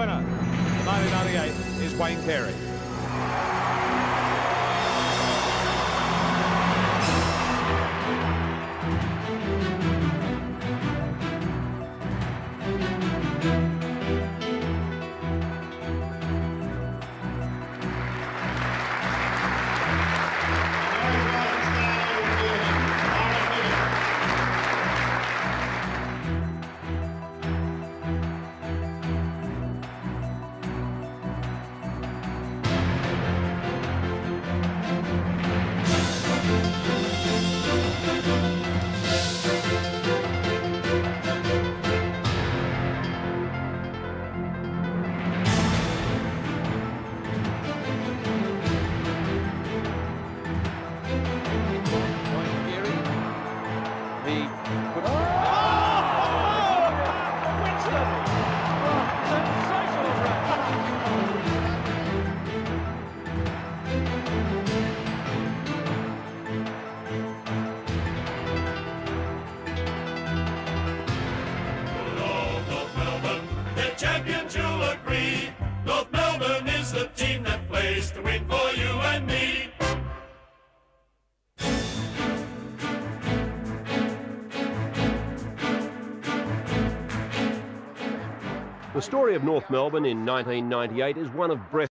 winner of 1998 is Wayne Carey. Champions, you'll agree. North Melbourne is the team that plays to win for you and me. The story of North Melbourne in 1998 is one of breath.